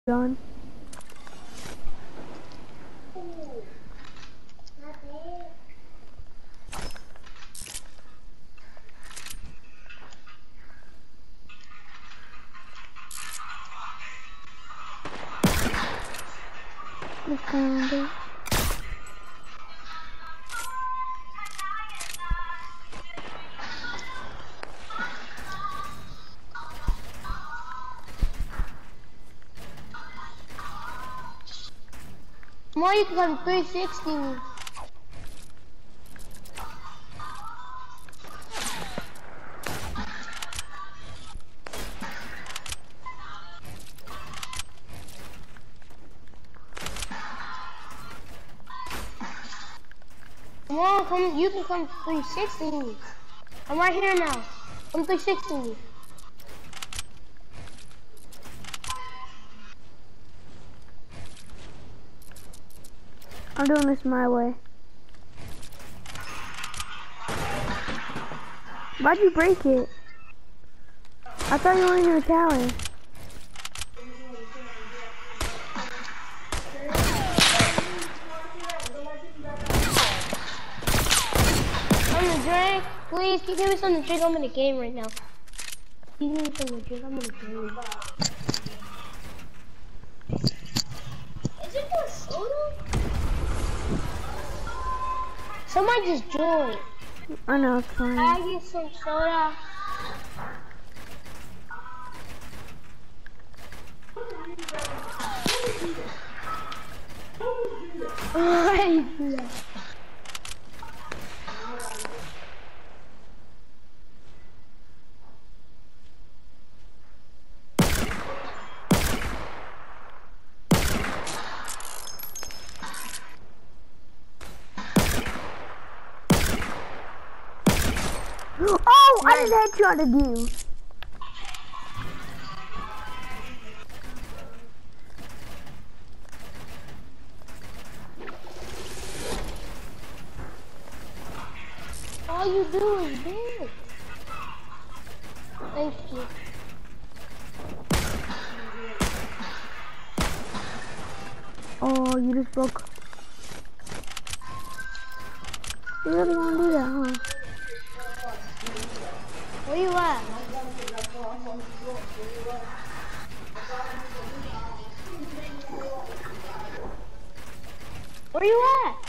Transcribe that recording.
Done. Look around it. More you can come 360. Come, you can come 360. I'm right here now. Come 360. I'm doing this my way. Why'd you break it? I thought you wanted your tower. Please, can you give me something to drink? I'm in the game right now. Can you give me something to drink? I'm in the game. Is it for soda? Somebody just joined. I know, it's fine. I get some soda. Oh, I just headshotted you. All you do is this. Thank you. Oh, you just broke. You really want to do that, huh? Where you at? Where you at?